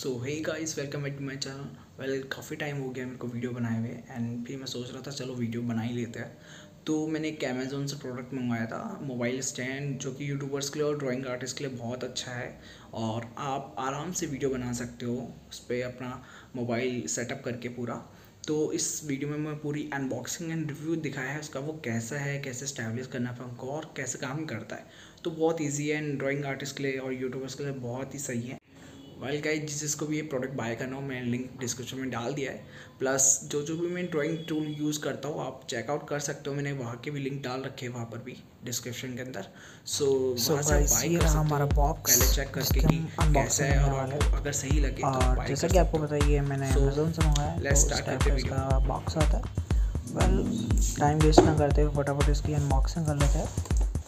So hey guys, welcome back to my channel. Well, काफ़ी time हो गया मेरे को वीडियो बनाए हुए एंड फिर मैं सोच रहा था चलो वीडियो बना ही लेते हैं। तो मैंने एक अमेज़ोन से प्रोडक्ट मंगवाया था, मोबाइल स्टैंड, जो कि यूट्यूबर्स के लिए और ड्राइंग आर्टिस्ट के लिए बहुत अच्छा है। और आप आराम से वीडियो बना सकते हो उस पर अपना मोबाइल सेटअप करके पूरा। तो इस वीडियो में मैं पूरी अनबॉक्सिंग एंड रिव्यू दिखाया है उसका, वो कैसा है, कैसे स्टैब्लिश करना है हमको और कैसे काम करता है। तो बहुत ईजी है एंड ड्राइंग आर्टिस्ट के लिए और यूट्यूबर्स के लिए बहुत ही सही है। वाइल गाइस, जिसको भी ये प्रोडक्ट बाय करना हो, मैं लिंक डिस्क्रिप्शन में डाल दिया है। प्लस जो भी मैं ड्राइंग टूल यूज़ करता हूँ आप चेकआउट कर सकते हो, मैंने वहाँ के भी लिंक डाल रखे हैं वहाँ पर भी डिस्क्रिप्शन के अंदर। वहाँ से आप बाय कर सकते हमारा हो, बॉक्स पहले चेक करके कि कैसा है और आपको अगर सही लगे तो और बाय जैसा कर कि सकते आपको बताइए मैंने अमेज़ोन से मंगाया है, लेट्स तो स्टार्ट इस टाइप करते का वीडियो। इसका बॉक्स आता है। वेल, टाइम वेस्ट ना करते हुए फटाफट इसकी अनबॉक्सिंग कर लेते हैं।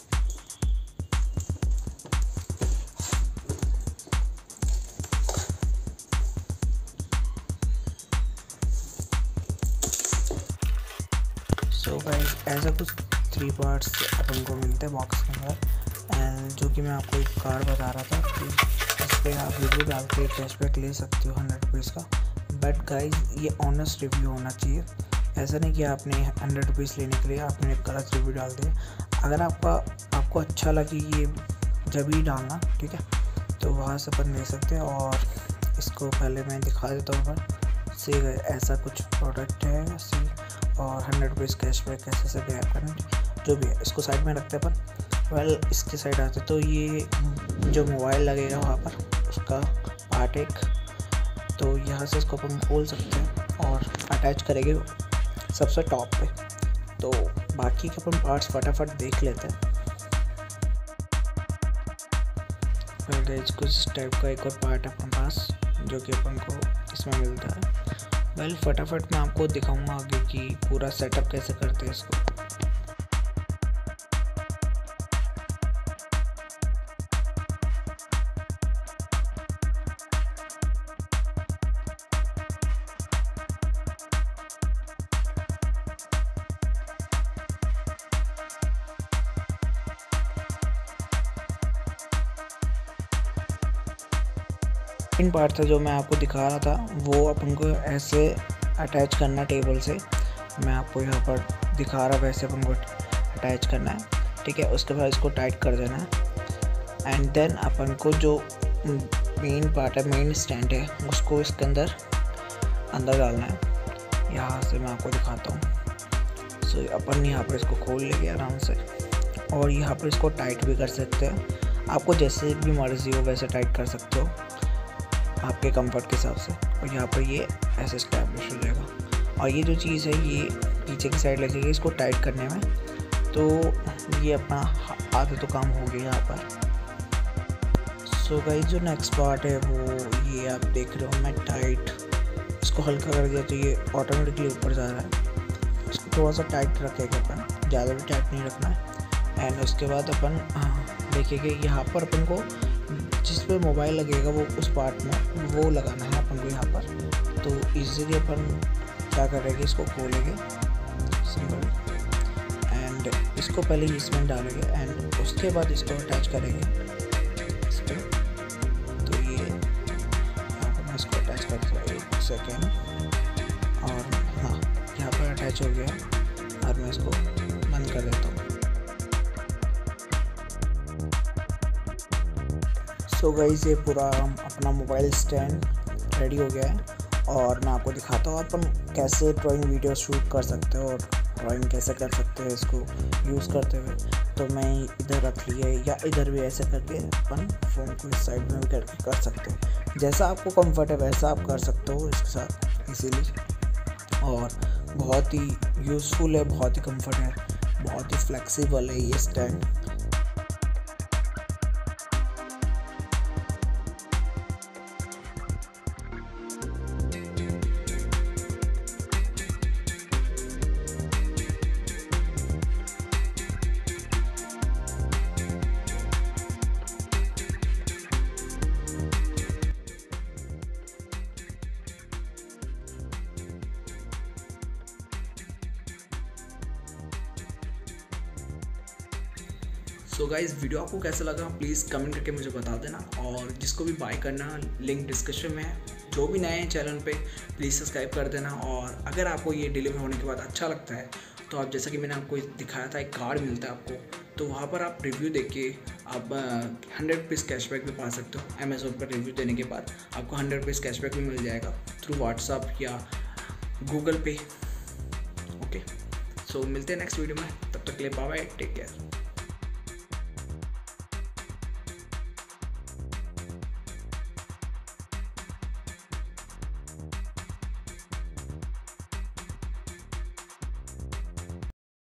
सो गाइस, ऐसा कुछ 3 पार्ट्स अपन को मिलते हैं बॉक्स के अंदर। एंड जो कि मैं आपको एक कार्ड बता रहा था कि इस पर आप रिव्यू डाल के कैशबैक ले सकते हो 100 रुपीज़ का। बट गाइस, ये ऑनेस्ट रिव्यू होना चाहिए। ऐसा नहीं कि आपने 100 रुपीज़ लेने के लिए आपने एक गलत रिव्यू डाल दिया। अगर आपको अच्छा लगे ये जब ही डालना, ठीक है, तो वहाँ से अपन ले सकते हैं। और इसको पहले मैं दिखा देता हूँ अपन से, ऐसा कुछ प्रोडक्ट है ऐसे। और 100 रुपीज़ कैशबैक कैसे से गैप करना, जो भी है इसको साइड में रखते हैं अपन। वेल, इसके साइड आते तो ये जो मोबाइल लगेगा वहाँ पर उसका पार्ट एक, तो यहाँ से इसको अपन खोल सकते हैं और अटैच करेंगे सबसे टॉप पे। तो बाकी के अपन पार्ट्स फटाफट देख लेते हैं। कुछ टाइप का एक और पार्ट है अपन पास जो कि अपन को इसमें मिलता है। वेल, फटाफट मैं आपको दिखाऊंगा आगे कि पूरा सेटअप कैसे करते हैं इसको। इन पार्ट था जो मैं आपको दिखा रहा था, वो अपन को ऐसे अटैच करना टेबल से। मैं आपको यहाँ पर दिखा रहा, वैसे अपन को अटैच करना है, ठीक है। उसके बाद इसको टाइट कर देना है एंड देन अपन को जो मेन पार्ट है, मेन स्टैंड है, उसको इसके अंदर डालना है। यहाँ से मैं आपको दिखाता हूँ। सो अपन यहाँ पर इसको खोल लेंगे आराम से और यहाँ पर इसको टाइट भी कर सकते हैं। आपको जैसे भी मर्जी हो वैसे टाइट कर सकते हो आपके कंफर्ट के हिसाब से। और यहाँ पर ये ऐसे इस्टेब्लिश हो जाएगा। और ये जो चीज़ है ये पीछे की साइड लगेगी इसको टाइट करने में। तो ये अपना आधा तो काम हो गया यहाँ पर। सो गाइस, जो नेक्स्ट पार्ट है वो ये आप देख रहे हो, मैं टाइट इसको हल्का कर दिया तो ये ऑटोमेटिकली ऊपर जा रहा है। इसको थोड़ा सा टाइट रखेगा अपन, ज़्यादा भी टाइट नहीं रखना है। एंड उसके बाद अपन देखेंगे यहाँ पर अपन को जिस पे मोबाइल लगेगा वो उस पार्ट में वो लगाना है अपन को यहाँ पर। तो इजीली अपन क्या करेंगे, इसको खोलेंगे सिंपल एंड इसको पहले इसमें डालेंगे एंड उसके बाद इसको अटैच करेंगे इस पर। तो ये यहाँ पर मैं इसको अटैच करता हूँ, 1 सेकेंड। और हाँ, यहाँ पर अटैच हो गया और मैं इसको बंद कर देता हूँ। सो गाइस, ये पूरा अपना मोबाइल स्टैंड रेडी हो गया है और मैं आपको दिखाता हूँ अपन कैसे ड्राइंग वीडियो शूट कर सकते हो और ड्राइंग कैसे कर सकते हैं इसको यूज़ करते हुए। तो मैं इधर रख लिए या इधर भी ऐसे करके अपन फ़ोन को इस साइड में भी करके कर सकते हो। जैसा आपको कंफर्ट है वैसा आप कर सकते हो इसके साथ इजीली। और बहुत ही यूज़फुल है, बहुत ही कंफर्ट है, बहुत ही फ्लेक्सिबल है ये स्टैंड। सो गाइस, वीडियो आपको कैसा लगा प्लीज़ कमेंट करके मुझे बता देना। और जिसको भी बाय करना लिंक डिस्क्रिप्शन में है, जो भी नए हैं चैनल पे प्लीज़ सब्सक्राइब कर देना। और अगर आपको ये डिलीवर होने के बाद अच्छा लगता है तो आप, जैसा कि मैंने आपको दिखाया था, एक कार्ड मिलता है आपको, तो वहाँ पर आप रिव्यू देख के आप 100 रुपीज़ कैशबैक भी पा सकते हो। अमेज़ोन पर रिव्यू देने के बाद आपको 100 रुपीज़ कैशबैक भी मिल जाएगा थ्रू व्हाट्सअप या गूगल पे। ओके, सो मिलते हैं नेक्स्ट वीडियो में, तब तक के लिए बाय बाय, टेक केयर।